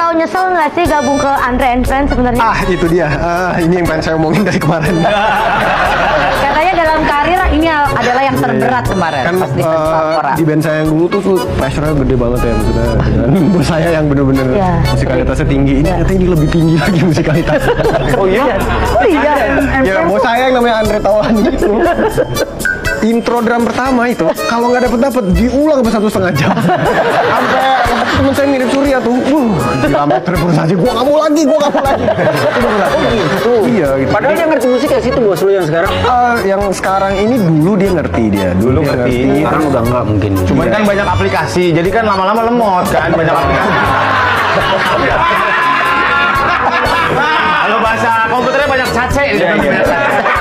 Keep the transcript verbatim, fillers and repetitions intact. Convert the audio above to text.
tahu nyesel nggak sih gabung ke Andre and Friends sebenarnya? Ah, itu dia. Ah, ini yang pengen saya omongin dari kemarin. Katanya dalam karir ini adalah yang terberat kemarin Kan pas di uh, Menpora. di band saya yang dulu tuh tuh pressure-nya gede banget ya maksudnya. Dan bos saya yang bener-bener Ya. musikalitasnya tinggi. Ini ternyata ini lebih tinggi lagi musikalitasnya. Oh iya? Iya. Ya, bos saya yang namanya Andre Taulani itu. Intro drum pertama itu kalau nggak dapet dapet diulang sampai satu setengah jam. Sampai temen saya mirip Surya tuh, uh, dilambat terus aja. Gua nggak mau lagi, gua nggak mau lagi. Oh gitu. Iya gitu. Padahal dia ngerti musik ya situ bos lu yang sekarang. Uh, yang sekarang ini dulu dia ngerti dia. Dulu, dia ngerti. Sekarang udah enggak mungkin. Cuman kan banyak aplikasi, jadi kan lama-lama lemot kan banyak aplikasi. Kalau bahasa komputernya banyak cace gitu.